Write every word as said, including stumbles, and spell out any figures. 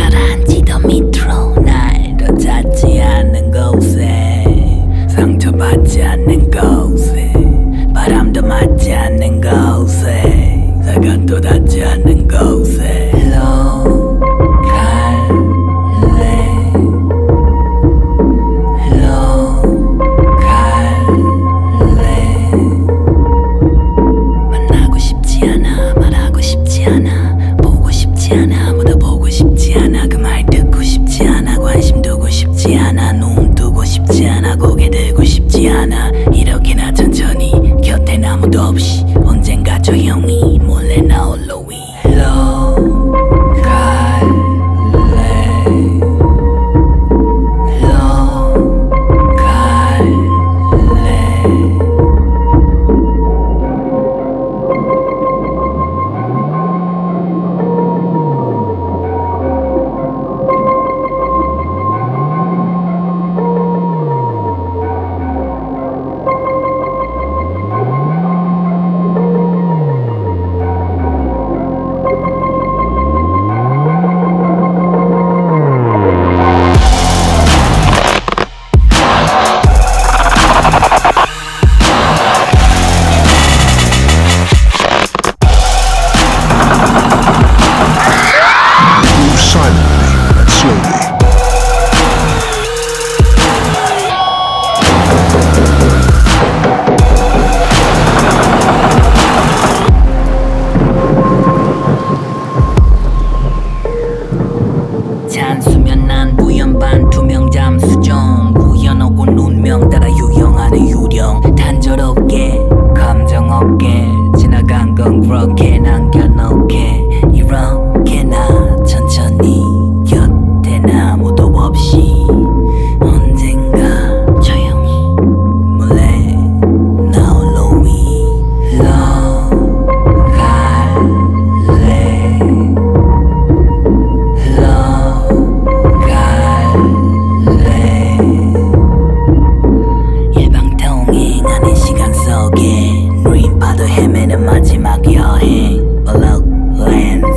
가라앉히던 밑으로 날 더 찾지 않는 곳에 상처받지 않는 곳에 바람도 맞지 않는 곳에 사각도 닿지 않는 곳에 일로 갈래 일로 갈래 만나고 싶지 않아 말하고 싶지 않아 보고 싶지 않아 아무도 보고 싶지 않아 그 말 듣고 싶지 않아 관심 두고 싶지 않아 눈 뜨고 싶지 않아 고개 들고 싶지 않아 이렇게나 천천히 곁엔 아무도 없이 언젠가 조용히 몰래 나 홀로 일로 갈래 일로 갈래 찬수면 난 부연반 투명 잠수정 우연하고 운명 따라 유영하는 유령 단조롭게 감정 없게 지나간 건 그렇게 남겨놓게 이렇게나 천천히 곁엔 아무도 없이 언젠가 조용히 몰래 나 홀로 일로 갈래 일로 일방통행하는 시간 속에 누린 파도 헤매는 마지막 여행 Below land